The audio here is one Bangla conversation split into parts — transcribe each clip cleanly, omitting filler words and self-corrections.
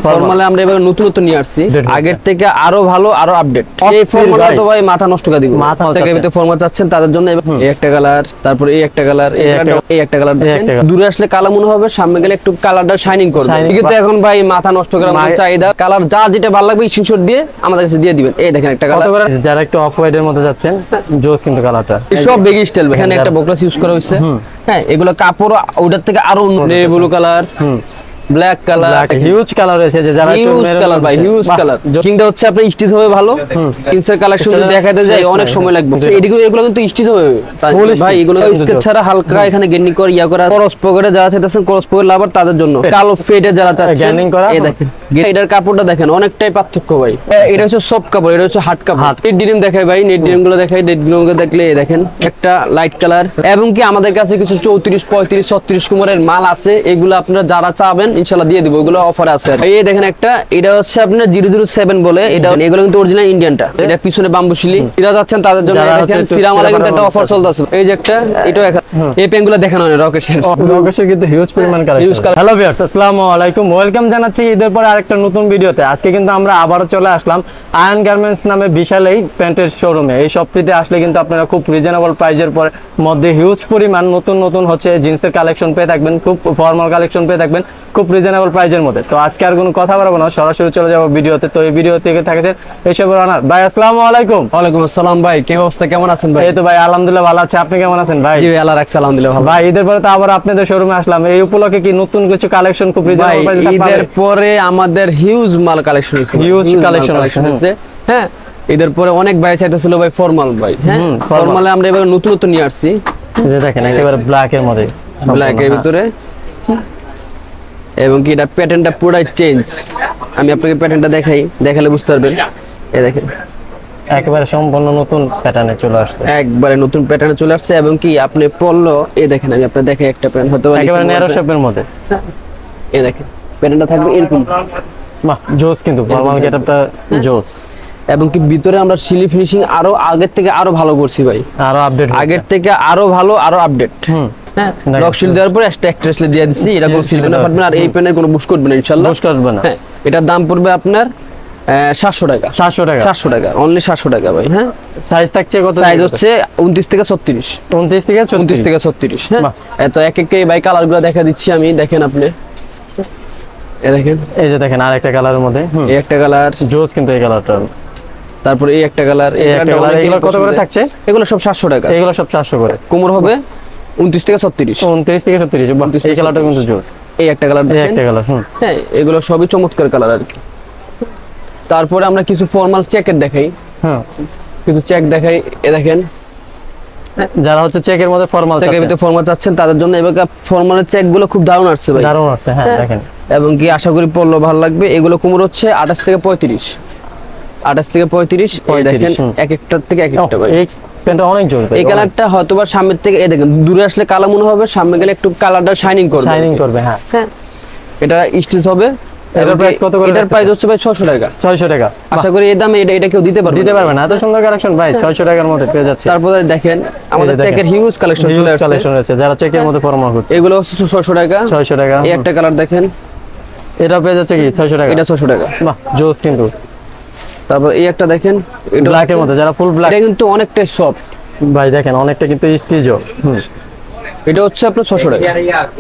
ফর্মালে আমরা এবার নতুনত্ব নিয়ে আসছি, আগের থেকে আরো ভালো আরো আপডেট। এই ফর্মালটা তো ভাই মাথা নষ্ট করে দিব। যারা ভিতরে ফর্মাল চাচ্ছেন তাদের জন্য এই একটা কালার, তারপর এই একটা কালার, এই একটা কালার দেখেন। দূরে আসলে কালো মনে হবে, সামনে গেলে একটু কালারটা শাইনিং করবে। কিন্তু এখন ভাই মাথা নষ্ট করার মতো চাহিদা, কালার যা যেটা ভালো লাগবে স্ক্রিনশট দিয়ে আমাদের কাছে দিয়ে দিবেন। এই দেখেন একটা কালার, যারা একটু অফ হোয়াইট এর মধ্যে যাচ্ছেন জোস কিন্তু কালারটা সব বেগি স্টাইল। এখানে একটা বকলাস ইউজ করা হয়েছে, হ্যাঁ এগুলো কাপড় ওটার থেকে আরো navy blue colour, black colour, huge colour আছে, যে যারা হিউজ কালার ভাই, হিউজ কালার। কিংটা হচ্ছে আপনি স্টিচ হবে ভালো, কিংসের কালেকশন যদি দেখাতে যাই অনেক সময় লাগবে। এগুলো কিন্তু স্টিচ হবে ভাই, এগুলো স্কেচ ছাড়া হালকা এখানে গেন্ডিং করে ইয়া করা। ক্রস পকেটে যারা চাইতেছেন, ক্রস পকেট লাভার তাদের জন্য, কালো ফেডে যারা চাচ্ছেন এই দেখেন এটার কাপড়টা দেখেন অনেকটাই পার্থক্য ভাই। এটা হচ্ছে সফট কাপড়, এটা হচ্ছে হার্ড কাপড়। নেট ডিনিম দেখাই ভাই, নেট ডিনিম গুলো দেখাই। নেট ডিনিম গুলো দেখলে দেখেন একটা লাইট কালার, এবং কি আমাদের কাছে কিছু 34, 35, 36 কুমারের মাল আছে। এগুলো আপনারা যারা চাবেন ইনশাআল্লাহ দিয়ে দিব, এগুলো অফার আছে। এই দেখেন একটা, এটা হচ্ছে আপনার 007 বলে, এটা এগুলো কিন্তু অরিজিনাল ইন্ডিয়ানটা। এটা পিছনে বাম্বুশিলি, এটা যাচ্ছেন তাদের জন্য। দেখেন সিরামালে কিন্তু একটা অফার চলতেছে। এই যে একটা, এটাও এই পেনগুলো দেখানো হয় রকেশের কিন্তু হিউজ পরিমাণ কালেকশন। হ্যালো ভিউয়ার্স, আসসালামু আলাইকুম, ওয়েলকাম জানাচ্ছি ঈদের পরে আরেকটা নতুন ভিডিওতে। আজকে কিন্তু আমরা আবারো চলে আসলাম আয়ন গার্মেন্টস নামে বিশাল এই প্যান্টের শোরুমে। এই শপটিতে আসলে কিন্তু আপনারা খুব রিজনেবল প্রাইজের মধ্যে হিউজ পরিমাণ নতুন হচ্ছে জিন্সের কালেকশন পেয়ে থাকবেন, খুব ফর্মাল কালেকশন পেয়ে থাকবেন খুব রিজনেবল প্রাইজের মধ্যে। তো আজকে আর কোনো কথা বলবো না, সরাসরি চলে যাবো ভিডিওতে। তো এই ভিডিও থেকে থাকছেন এইসব রানার ভাই। আসসালামু আলাইকুম। ওয়ালাইকুম আসসালাম ভাই, কি অবস্থা, কেমন আছেন ভাই? এই তো ভাই আলহামদুলিল্লাহ ভালো আছে, আপনি কেমন আছেন ভাই? জি ভাই আল্লাহ রাখছে, আলহামদুলিল্লাহ ভালো। ভাই ঈদের পরে তো আবার আপনাদের শোরুমে আসলাম, এই উপলক্ষে কি নতুন কিছু কালেকশন খুব রিজনেবল প্রাইসে পাবেন? ঈদের পরে আমাদের হিউজ মাল কালেকশন হয়েছে, হিউজ কালেকশন হয়েছে। হ্যাঁ ঈদের পরে অনেক ভাই চাইতেছিল ভাই ফর্মাল ভাই, হ্যাঁ ফর্মালে আমরা এবার নতুনত্ব নিয়ে আসছি। এই যে দেখেন একেবারে ব্ল্যাক এর মধ্যে, ব্ল্যাক এর ভিতরে, এবং কি এটা প্যাটার্নটা পুরোই চেঞ্জ। আমি আপনাকে প্যাটার্নটা দেখালে বুঝতে পারবেন। এই দেখেন একেবারে সম্পূর্ণ নতুন প্যাটার্নে চলে আসছে, একবারে নতুন প্যাটার্নে চলে আসছে। এবং কি আপনি পরলো, এই দেখেন আমি আপনাকে দেখাই একটা প্যাটার্ন, হয়তো একেবারে ন্যারো শেপের মধ্যে। এই দেখেন প্যাটার্নটা থাকবে এরকম, বাহ জোস, কিন্তু ফর্মাল গেটআপটা জোস। এবং কি ভিতরে আমরা সিলি ফিনিশিং আরো আগের থেকে আরো ভালো করছি ভাই, আরো আপডেট, আগের থেকে আরো ভালো আরো আপডেট। হ্যাঁ লক সিল দেওয়ার পরে এক্সট্রা দিয়ে দিছি, এটা কোনো সিল না পারবেন। আর এই পেনের কোনো বুশ করবে না ইনশাআল্লাহ, বুশ করবে না। হ্যাঁ এটার দাম পড়বে আপনার 700 টাকা, 700 টাকা, অনলি 700 টাকা ভাই। হ্যাঁ সাইজ থাকছে কত? সাইজ হচ্ছে 29 থেকে 36, 29 থেকে 36। হ্যাঁ এত এক ভাই কালারগুলো দেখা দিচ্ছি আমি, দেখেন আপনি এই দেখেন, এই যে দেখেন আরেকটা কালারের মধ্যে, এই একটা কালার জোস কিন্তু এই কালারটা। তারপর এই একটা কালার, এগুলো কত করে থাকছে? এগুলো সব 700 টাকা, এগুলো সব 700 করে। কোমর হবে 29 থেকে 36, 29 থেকে 36। এই কালারটা কিন্তু জোস। এই একটা কালার, এই একটা কালার, হ্যাঁ এগুলো সবই চমৎকার কালার আর কি। তারপরে আমরা কিছু ফর্মাল চেকের দেখাই, হ্যাঁ কিছু চেক দেখাই। এ দেখেন যারা হচ্ছে চেকের মধ্যে ফর্মাল চেকের ভিতরে ফর্মাল চাচ্ছেন তাদের জন্য এবার ফর্মালের চেক গুলো খুব দারুণ আসছে ভাই, দারুণ আসছে। হ্যাঁ দেখেন, এবং কি আশা করি পরলো ভালো লাগবে। এগুলো কোমর হচ্ছে 28 থেকে 35, 28 থেকে 35। এই দেখেন এক একটা থেকে এক একটা ভাই, এই প্যান্টটা অনেক জোর। এই কালারটা হয়তোবা সামনের থেকে এই দেখেন দূরে আসলে কালো মনে হবে, সামনে গেলে একটু কালারটা শাইনিং করবে। হ্যাঁ এটা স্টিচ হবে। এটার প্রাইস কত করে? এটার প্রাইস হচ্ছে ভাই 600 টাকা, 600 টাকা। আশা করি এই দামে এটা কেউ দিতে পারবে না। এত সুন্দর কালেকশন ভাই 600 টাকার মধ্যে পেয়ে যাচ্ছে। তারপরে দেখেন আমাদের চেকের হিউজ কালেকশন রয়েছে, যারা চেকের মধ্যে ফর্মাল করছে এগুলো হচ্ছে 600 টাকা, 600 টাকা। এই একটা কালার দেখেন, এটা পেয়ে যাচ্ছে কি 600 টাকা, এটা 600 টাকা। বাহ জোস কিন্তু। তারপর এই একটা দেখেন, এটা ব্ল্যাক এর মধ্যে, যারা ফুল ব্ল্যাক, এটা কিন্তু অনেকটাই সফট ভাই দেখেন অনেকটা কিন্তু স্টিচও। এটা হচ্ছে আপনার 600 টাকা।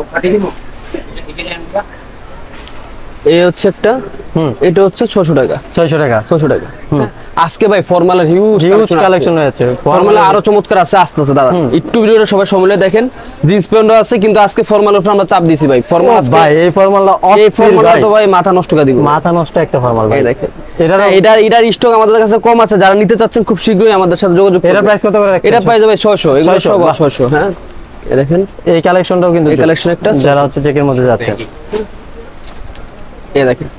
এই হচ্ছে একটা, এটা হচ্ছে 600 টাকা, 600 টাকা, 600 টাকা। আজকে ভাই ফর্মালের হিউজ কালেকশন হয়েছে, ফর্মালে আরো চমৎকার আছে, আস্তে আস্তে দাদা একটু ভিডিওটা সবাই সময় দেখেন। জিন্স প্যান্টও আছে, কিন্তু আজকে ফর্মালের উপর আমরা চাপ দিছি ভাই। ফর্মাল ভাই এই ফর্মালটা তো ভাই মাথা নষ্ট করে দিব, মাথা নষ্ট একটা ফর্মাল ভাই। দেখেন এটার স্টক আমাদের কাছে কম আছে, যারা নিতে চাচ্ছেন খুব শীঘ্রই আমাদের সাথে যোগাযোগ করুন। এটার প্রাইস কত করে? এটা প্রাইস ভাই 600, এগুলো সব 600। হ্যাঁ এই দেখেন এই কালেকশনটাও কিন্তু, এই কালেকশন একটা যারা হচ্ছে চেকের মধ্যে যাচ্ছে, এই দেখেন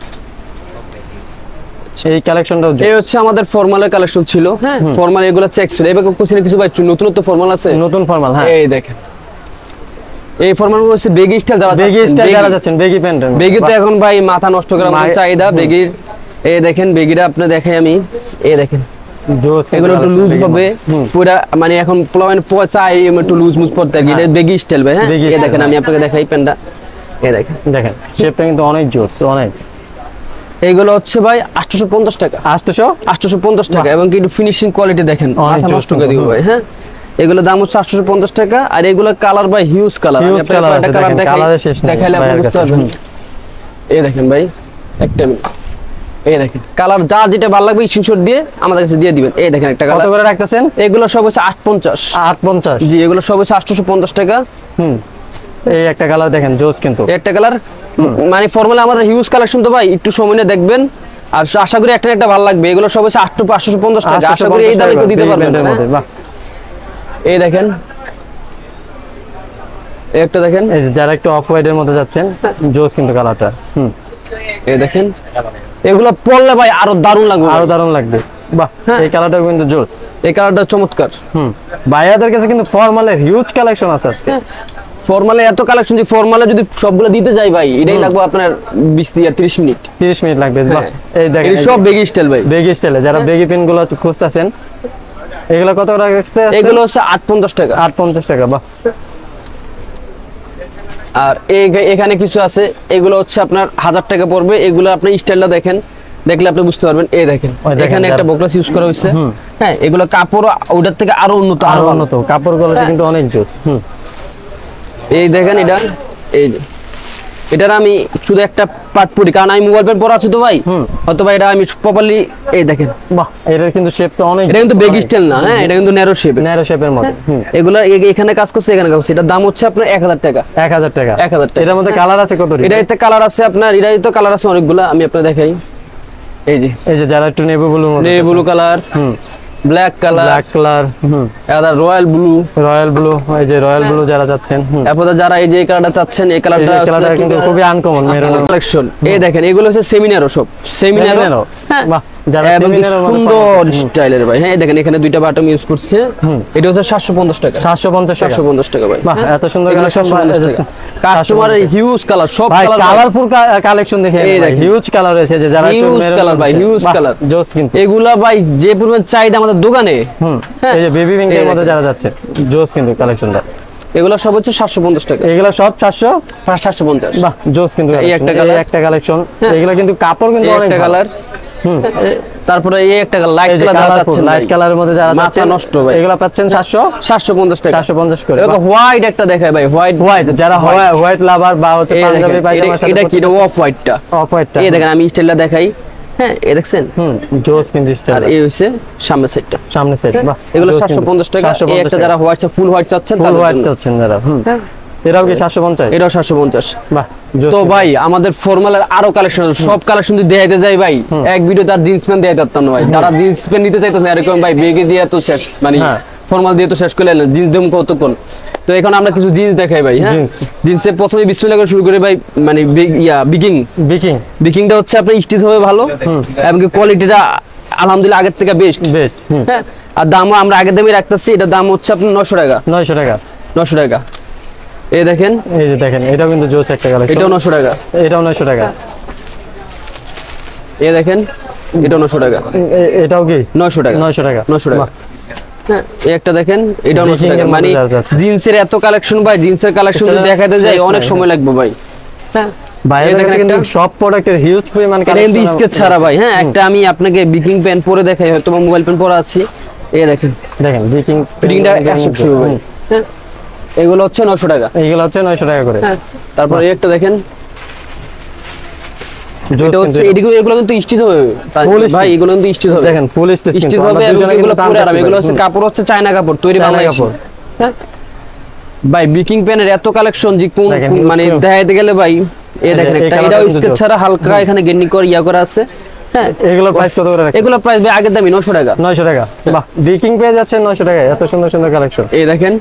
এই কালেকশনটাও। এই হচ্ছে আমাদের ফর্মালের কালেকশন ছিল। হ্যাঁ ফর্মাল এগুলো চেক ছিল, এবার কোচিনে কিছু ভাই নতুনত্ব ফর্মাল আছে, নতুন ফর্মাল। হ্যাঁ এই দেখেন এই ফর্মাল হচ্ছে বেগি স্টাইল, যারা যাচ্ছেন বেগি প্যান্ট। বেগি তো এখন ভাই মাথা নষ্ট করার মতো চাহিদা বেগির। এই দেখেন বেগিটা আপনি দেখাই আমি, এই দেখেন এগুলো একটু লুজ হবে পুরা, মানে এখন প্লাওয়ান চাই একটু লুজ মুজ পড়তে আর কি। এটা বেগি স্টাইল ভাই। হ্যাঁ এই দেখেন আমি আপনাকে দেখাই প্যান্টটা, এই দেখেন শেপটা কিন্তু অনেক জোস, অনেক। এগুলো হচ্ছে ভাই 850 টাকা। 850 টাকা এবং কি ফিনিশিং কোয়ালিটি দেখেন, মাথা নষ্ট করে দিব ভাই। হ্যাঁ, এগুলো দাম হচ্ছে 850 টাকা। আর এগুলো কালার ভাই হিউজ কালার, আমি আপনাকে একটা কালার দেখাইলে আপনি বুঝতে পারবেন। এই দেখেন ভাই, একটা মিনিট, এই দেখেন কালার যা যেটা ভালো লাগবে স্ক্রিনশট দিয়ে আমাদের কাছে দিয়ে দিবেন। এই দেখেন একটা কালার, কত করে রাখতেছেন? এগুলো সব হচ্ছে 850। জি, এগুলো সব হচ্ছে 850 টাকা। এই একটা কালার দেখেন জোস, কিন্তু একটা কালার মানে ফর্মালি আমাদের হিউজ কালেকশন তো ভাই, একটু সময় নিয়ে দেখবেন। আর আশা করি একটা একটা ভালো লাগবে। এগুলো সব হচ্ছে 850 টাকা। আশা করি এই দামে দিতে পারবেন। বাহ, এই দেখেন, এই একটা দেখেন, এই যে যারা একটু অফ হোয়াইটের মধ্যে যাচ্ছেন, জোস কিন্তু কালারটা। এই দেখেন, এগুলো পরলে ভাই আরো দারুণ লাগবে, আরো দারুণ লাগবে। বাহ, এই কালারটা কিন্তু জোস, এই কালারটা চমৎকার। ভাইয়াদের কাছে কিন্তু ফর্মালের হিউজ কালেকশন আছে আজকে। ফর্মালে এত কালেকশন, যে ফর্মালে যদি সবগুলো দিতে যাই ভাই, এটাই লাগবে আপনার 20 থেকে 30 মিনিট। 30 মিনিট লাগবে। বাহ, এই দেখেন সব বেগি স্টাইল ভাই, বেগি স্টাইলে যারা বেগি পিন গুলো খুঁজতেছেন, এগুলো কত করে রাখছে? এগুলো হচ্ছে 850 টাকা। 850 টাকা। বাহ, আর এখানে কিছু আছে, এগুলো হচ্ছে আপনার 1000 টাকা পড়বে। এগুলো আপনি স্টাইলটা দেখেন, দেখলে আপনি বুঝতে পারবেন। এই দেখেন, এখানে একটা বকলাস ইউজ করা হয়েছে। হ্যাঁ, এগুলো কাপড় ওটার থেকে আরো উন্নত, আরো উন্নত কাপড় কোয়ালিটি কিন্তু অনেক জোস। এই দেখেন, এটা এই যে এটার আমি শুধু একটা পার্ট পরি, কারণ আমি মোবাইল পেন পরা আছে তো ভাই, হয়তো ভাই এটা আমি প্রপারলি। এই দেখেন, বাহ, এটার কিন্তু শেপটা অনেক, এটা কিন্তু বেগ স্টাইল না। হ্যাঁ, এটা কিন্তু ন্যারো শেপ, ন্যারো শেপের মধ্যে। এগুলো এখানে কাজ করছে, এখানে কাজ করছে। এটার দাম হচ্ছে আপনার 1000 টাকা। 1000 টাকা। 1000 টাকা। এটার মধ্যে কালার আছে কত? এটাতে কালার আছে আপনার, এটাতে কালার আছে অনেকগুলো, আমি আপনাকে দেখাই। এই যে যারা একটু navy blue, navy blue colour, black colour, এটা রয়্যাল ব্লু, এই যে রয়্যাল ব্লু যারা চাচ্ছেন। এরপর যারা এই যে এই কালারটা চাচ্ছেন, এই কালারটা কিন্তু খুবই আনকমন মেরুন কালেকশন। এই দেখেন, এগুলো হচ্ছে সেমিনারো, সব সেমিনারো। হ্যাঁ, বাহ, যারা সেমিনারো সুন্দর স্টাইলের ভাই। হ্যাঁ, দেখেন এখানে দুইটা বাটন ইউজ করছে। এটা হচ্ছে 750 টাকা। 750 টাকা ভাই। বাহ, এত সুন্দর কালেকশন। কাস্টমারের হিউজ কালার, সব কালার, কালারফুল কালেকশন দেখে হিউজ কালার রয়েছে, যে যারা হিউজ কালার ভাই, হিউজ কালার জোস কিন্তু। এগুলা ভাই যে পরিমাণ চাহিদা আমাদের দোকানে। এই যে বেবি পিঙ্কের মধ্যে যারা যাচ্ছে, জোস কিন্তু কালেকশনটা। এগুলো সব হচ্ছে 750 টাকা। এগুলো সব 750। বাহ, জোস কিন্তু। এই একটা কালেকশন। এগুলো কিন্তু কাপড় কিন্তু অনেক কালার। তারপরে এই একটা লাইট কালার যাচ্ছে, লাইট কালারের মধ্যে যারা মাথা নষ্ট ভাই, এগুলো পাচ্ছেন 750 টাকা। 750 করে। হোয়াইট একটা দেখায় ভাই, হোয়াইট যারা হোয়াইট লাভার বা হচ্ছে পাঞ্জাবি পায়জামার সাথে। এটা কি? এটা অফ হোয়াইটটা। এই দেখেন, আমি স্টাইলটা দেখাই। হ্যাঁ, এই দেখছেন, জোস কিন্তু স্টাইল। আর এই হচ্ছে সামনের সাইডটা, সামনের সাইড। বাহ, এগুলো 750 টাকা। এই একটা যারা হোয়াইট ফুল হোয়াইট চাচ্ছেন, ফুল হোয়াইট চাচ্ছেন যারা, এটাও কি 750? এটাও 750। বাহ, তো ভাই আমাদের ফর্মালের আরো কালেকশন, সব কালেকশন যদি দেখাইতে যাই ভাই, এক ভিডিও তার জিন্স প্যান্ট দেখাইতে পারতাম না ভাই। যারা জিন্স প্যান্ট নিতে চাইতেছেন এরকম ভাই, বেগে দিয়ে তো শেষ, মানে ফর্মাল দিয়ে তো শেষ করে এলেন, জিন্স দেম কতক্ষণ। তো এখন আমরা কিছু জিন্স দেখাই ভাই। হ্যাঁ, জিন্সের প্রথমে বিসমিল্লাহ করে শুরু করে ভাই, মানে বিকিংটা হচ্ছে আপনার স্টিচ হবে ভালো, এবং কোয়ালিটিটা আলহামদুলিল্লাহ আগের থেকে বেস্ট। হ্যাঁ, আর দামও আমরা আগের দামই রাখতেছি। এটার দাম হচ্ছে আপনার 900 টাকা। 900 টাকা। এই দেখেন, এই যে দেখেন, এটাও কিন্তু জোস একটা কালেকশন। এটাও 900 টাকা। এটাও 900 টাকা। এই দেখেন, এটাও 900 টাকা। এটাও কি 900 টাকা। 900 টাকা। 900 টাকা। হ্যাঁ, এই একটা দেখেন, এটাও 900 টাকা। মানে জিন্সের এত কালেকশন ভাই, জিন্সের কালেকশন যদি দেখাতে যাই অনেক সময় লাগবে ভাই। হ্যাঁ, ভাই দেখেন কিন্তু সব প্রোডাক্টের হিউজ পরিমাণ কালেকশন, কিন্তু স্কেচ ছাড়া ভাই। হ্যাঁ, একটা আমি আপনাকে বিকিং পেন পরে দেখাই, হয়তো মোবাইল পেন পরে আছি। এই দেখেন, বিকিং ফিটিংটা শুরু ভাই। হ্যাঁ, এগুলো হচ্ছে 900 টাকা। এইগুলো হচ্ছে 900 টাকা করে। তারপর এই একটা দেখেন, এটা হচ্ছে এগুলো কিন্তু স্টিচ হবে ভাই, এগুলো কিন্তু স্টিচ হবে। দেখেন ফুল স্টিচ হবে, এগুলো পরে আরাম। এগুলো হচ্ছে কাপড় হচ্ছে চায়না কাপড়, তৈরি বাংলা কাপড়। হ্যাঁ ভাই, বিকিং পেনের এত কালেকশন যে কোন মানে দেখাইতে গেলে ভাই। এই দেখেন, এটাও স্কেচ ছাড়া হালকা এখানে গেন্নি করে করা আছে। হ্যাঁ, এগুলো প্রাইস কত করে রাখছেন? এগুলো প্রাইস ভাই আগের দামই 900 টাকা। 900 টাকা। বাহ, বিকিং পেয়ে যাচ্ছে 900 টাকায়, এত সুন্দর সুন্দর কালেকশন। এই দেখেন,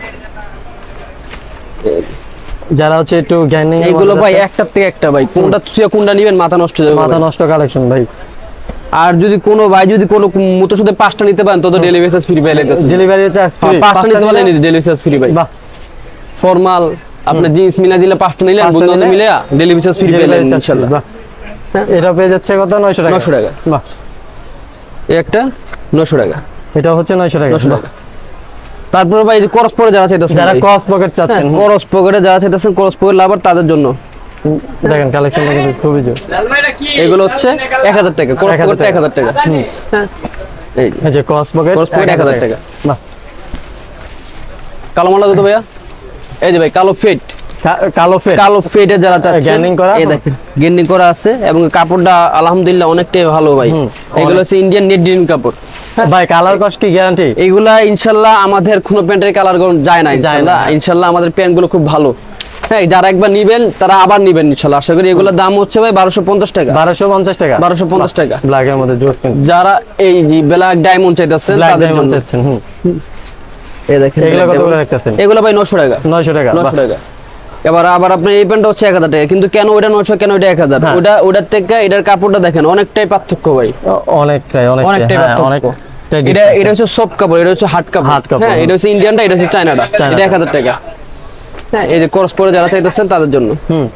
যারা হচ্ছে একটু গ্যানিং, এগুলো ভাই একটার থেকে একটা ভাই, কোনটা নেবেন মাথা নষ্ট হয়ে যাবে, মাথা নষ্ট কালেকশন ভাই। আর যদি কোনো ভাই যদি কোনো মতো সাথে 5টা নিতে পারেন, তো ডেলিভারি চার্জ ফ্রি পাইলে ডেলিভারি চার্জ ফ্রি। 5টা নিতে পারলে ডেলিভারি চার্জ ফ্রি ভাই। বাহ, ফর্মাল আপনি জিন্স মিলা দিলে 5টা নিলেন, বন্ধু মিলে ডেলিভারি চার্জ ফ্রি পাইলেন ইনশাআল্লাহ। বাহ, এটা পেয়ে যাচ্ছে কত? 900 টাকা। 900 টাকা। বাহ, এই একটা 900 টাকা। এটা হচ্ছে 900 টাকা। 900 টাকা। তারপর ভাই ক্রস পকেটে যারা চাইতেছেন, যারা ক্রস পকেট চাচ্ছেন, ক্রস পকেটে যারা চাইতেছেন, ক্রস পকেট লাভার তাদের জন্য দেখেন কালেকশনটা কিন্তু খুবই জোস। এগুলো হচ্ছে 1000 টাকা, ক্রস পকেট 1000 টাকা। হ্যাঁ এই যে ক্রস পকেট 1000 টাকা। বাহ, কালো মালা কত ভাইয়া? এই যে ভাই কালো ফেড, কালো ফেডে যারা চাচ্ছেন গ্যান্ডিং করা, এই দেখেন গ্যান্ডিং করা আছে এবং কাপড়টা আলহামদুলিল্লাহ অনেকটাই ভালো ভাই। এগুলো হচ্ছে ইন্ডিয়ান নেট ডিজাইন কাপড় ভাই। কালার কস কি গ্যারান্টি? এগুলা ইনশাআল্লাহ আমাদের কোনো প্যান্টের কালার যায় না ইনশাআল্লাহ আমাদের প্যান্ট গুলো খুব ভালো। হ্যাঁ, যারা একবার নিবেন তারা আবার নিবেন ইনশাআল্লাহ। আশা করি এগুলোর দাম হচ্ছে ভাই 1250 টাকা। 1250 টাকা, 1250 টাকা। ব্ল্যাকের মধ্যে জোস কিন্তু। যারা এই যে ব্ল্যাক ডায়মন্ড চাইতেছেন তাদের জন্য এই দেখেন এগুলো কত করে রাখতেছেন? এগুলো ভাই 900 টাকা। 900 টাকা, 900 টাকা। এবার আবার আপনি এই প্যান্টটা হচ্ছে 1000 টাকা, কিন্তু কেন ওটা 900 কেন ওটা 1000? ওটার থেকে এটার কাপড়টা দেখেন অনেকটাই পার্থক্য ভাই, অনেকটাই পার্থক্য। এটা হচ্ছে সফট কাপড়, এটা হচ্ছে হার্ড কাপড়। হ্যাঁ, এটা হচ্ছে ইন্ডিয়ানটা, এটা হচ্ছে চায়নাটা। এটা 1000 টাকা। হ্যাঁ, এই যে ক্রস পরে যারা চাইতেছেন তাদের জন্য।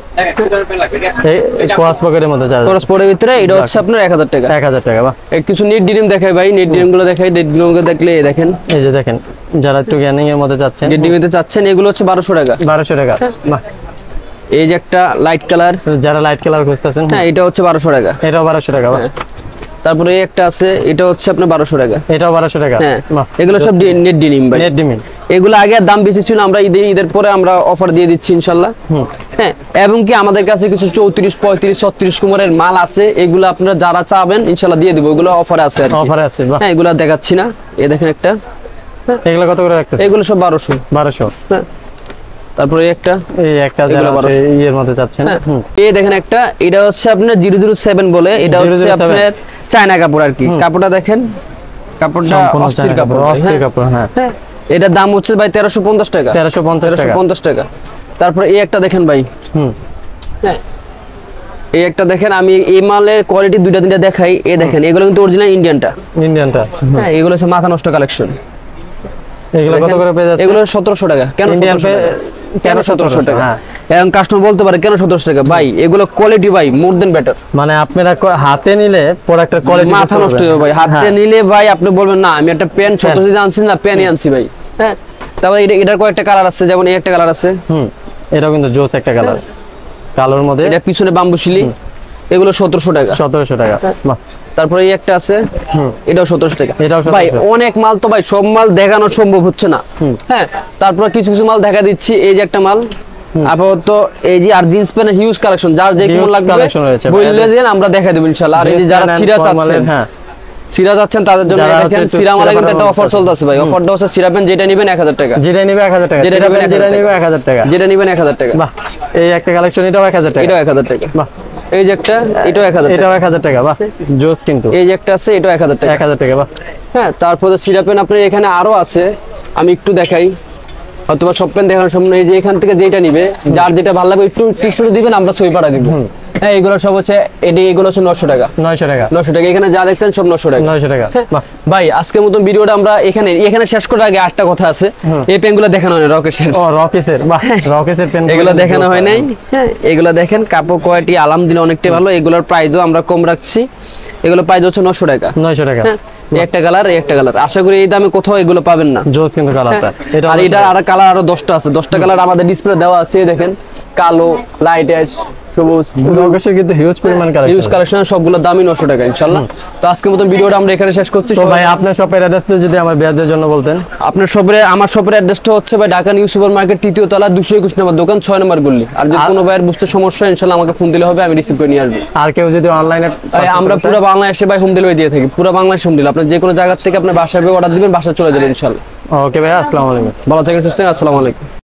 এই ক্রস পকেটের মধ্যে যারা ক্রস পরের ভিতরে এটা হচ্ছে আপনার 1000 টাকা। 1000 টাকা। বাহ, কিছু নেট ডিজাইন দেখাই ভাই, নেট ডিজাইন গুলো দেখাই। নেট ডিজাইন গুলো দেখলে এই দেখেন, এই যে দেখেন যারা একটু গ্যানিং এর মধ্যে যাচ্ছেন, নেট ডিজাইনতে চাচ্ছেন, এগুলো হচ্ছে 1200 টাকা। 1200 টাকা। বাহ, এই যে একটা লাইট কালার, যারা লাইট কালার খুঁজতেছেন, হ্যাঁ এটা হচ্ছে 1200 টাকা। এটাও 1200 টাকা। বাহ, তারপরে এই একটা আছে, এটা হচ্ছে আপনার 1200 টাকা। এটাও 1200 টাকা। হ্যাঁ, এগুলো সব নেট ডিনিম ভাই, নেট ডিমিন। এগুলো আগে দাম বেশি ছিল, আমরা ঈদের পরে আমরা অফার দিয়ে দিচ্ছি ইনশাআল্লাহ। হ্যাঁ, এবং কি আমাদের কাছে কিছু 34, 35, 36 কুমারের মাল আছে, এগুলো আপনারা যারা চাবেন ইনশাআল্লাহ দিয়ে দিব। এগুলো অফারে আছে আর কি। অফারে আছে। বাহ, হ্যাঁ, এগুলো দেখাচ্ছি না, এই দেখেন একটা। এগুলো কত করে রাখতেছেন? এগুলো সব 1200। 1200। হ্যাঁ, তারপরে এই একটা যারা এর মধ্যে যাচ্ছেন, এই দেখেন একটা, এটা হচ্ছে আপনার 007 বলে, এটা হচ্ছে আপনার চায়না কাপড় আর কি। কাপড়টা দেখেন, কাপড়টা অস্থির কাপড়, অস্থির কাপড়। হ্যাঁ, এটার দাম হচ্ছে ভাই 1350 টাকা। 1350 টাকা। তারপরে এই একটা দেখেন ভাই, হ্যাঁ এই একটা দেখেন, আমি এই মালের কোয়ালিটি দুইটা তিনটা দেখাই। এই দেখেন, এগুলো কিন্তু অরিজিনাল ইন্ডিয়ানটা। হ্যাঁ, এগুলো হচ্ছে মাথা নষ্ট কালেকশন। এগুলো কত করে পেয়ে যাচ্ছে? এগুলো 1700 টাকা। কেন 1700 টাকা? এবং কাস্টমার বলতে পারে কেন 1700 টাকা? ভাই এগুলো কোয়ালিটি ভাই মোর দেন বেটার। মানে আপনারা হাতে নিলে প্রোডাক্টের কোয়ালিটি মাথা নষ্ট হবে ভাই। হাতে নিলে ভাই আপনি বলবেন না আমি একটা পেন 1700 আনছি না, পেনই আনছি ভাই। হ্যাঁ, তারপর এটার কয়েকটা কালার আছে, যেমন এই একটা কালার আছে। এটাও কিন্তু জোস একটা কালার, কালোর মধ্যে। এটা পিছনে বাম্বুশিলি, এগুলো 1700 টাকা। 1700 টাকা। বাহ, তারপরে এই একটা আছে, এটাও 1700 টাকা। এটাও ভাই অনেক মাল তো ভাই, সব মাল দেখানো সম্ভব হচ্ছে না। হ্যাঁ, তারপর কিছু কিছু মাল দেখা দিচ্ছি। এই যে একটা মাল আপাতত, এই যে আর জিন্স প্যান্টের হিউজ কালেকশন, যার যে কোন লাগবে বললে দেন, আমরা দেখাই দেব ইনশাআল্লাহ। আর এই যে যারা সিরা চাচ্ছেন, হ্যাঁ সিরা যাচ্ছেন তাদের জন্য দেখেন, সিরা মালে কিন্তু একটা অফার চলতেছে ভাই। অফারটা হচ্ছে সিরা প্যান্ট যেটা নেবেন 1000 টাকা, যেটা নেবে 1000 টাকা, যেটা নেবেন 1000 টাকা, যেটা নেবেন 1000 টাকা। বাহ, এই একটা কালেকশন, এটাও 1000 টাকা। এটাও 1000 টাকা। বাহ, এই যে একটা, এটাও 1000 টাকা। এটাও 1000 টাকা। বাহ, জোস কিন্তু। এই যে একটা আছে, এটাও 1000 টাকা। 1000 টাকা। বাহ, হ্যাঁ, তারপরে সিরা প্যান্ট আপনার এখানে আরো আছে, আমি একটু দেখাই। অথবা সব প্যান্ট দেখানোর সামনে এই যে এখান থেকে যেটা নিবে, যার যেটা ভালো লাগবে একটু টিস্যু দিবেন, আমরা ছবি পাঠা দিব। হ্যাঁ, এগুলো সব হচ্ছে এগুলো হচ্ছে 900 টাকা। 900 টাকা। 900 টাকা। এখানে যা দেখতেন সব 900 টাকা। 900 টাকা। বাহ, ভাই আজকের মতন ভিডিওটা আমরা এখানে শেষ করার আগে আরেকটা কথা আছে। এই পেনগুলো দেখানো হয় না, রকেশের। ও রকেসের। বাহ, রকেসের পেন এগুলো দেখানো হয় নাই। হ্যাঁ, এগুলো দেখেন, কাপড় কোয়ালিটি আলহামদুলিল্লাহ অনেকটাই ভালো। এগুলোর প্রাইসও আমরা কম রাখছি। এগুলো প্রাইস হচ্ছে 900 টাকা। 900 টাকা। একটা কালার, একটা কালার। আশা করি এই দামে কোথাও এগুলো পাবেন না। জোস কিন্তু কালারটা। আর এটা আর কালার আরো 10টা আছে। 10টা কালার আমাদের ডিসপ্লে দেওয়া আছে। দেখেন, কালো, লাইট অ্যাশ, সবুজ, রকেশের কিন্তু হিউজ পরিমাণ কালেকশন। হিউজ কালেকশন, সবগুলো দামই 900 টাকা ইনশাআল্লাহ। তো আজকের মতন ভিডিওটা আমরা এখানে শেষ করছি। তো ভাই আপনার শপের অ্যাড্রেসটা যদি আমার বিয়ারদের জন্য বলতেন। আপনার আমার শপের অ্যাড্রেসটা হচ্ছে ভাই ঢাকা নিউ সুপার মার্কেট, 3য় তলা, 221 নম্বর দোকান, 6 নম্বর গলি। আর যদি কোনো ভাইয়ের বুঝতে সমস্যা, ইনশাআল্লাহ আমাকে ফোন দিলে হবে, আমি রিসিভ করে নিয়ে আসবো। আর কেউ যদি অনলাইনে, আমরা পুরো বাংলাদেশে ভাই হোম ডেলিভারি দিয়ে থাকি। পুরো বাংলাদেশে হোম ডেলিভারি, আপনি যে কোনো জায়গা থেকে আপনার বাসায় অর্ডার দিবেন, বাসায় চলে যাবে ইনশাআল্লাহ। ওকে ভাই, আসসালামু আলাইকুম। ভালো থাকেন, সুস্থ থাকেন। আসসালামু আলাইকুম।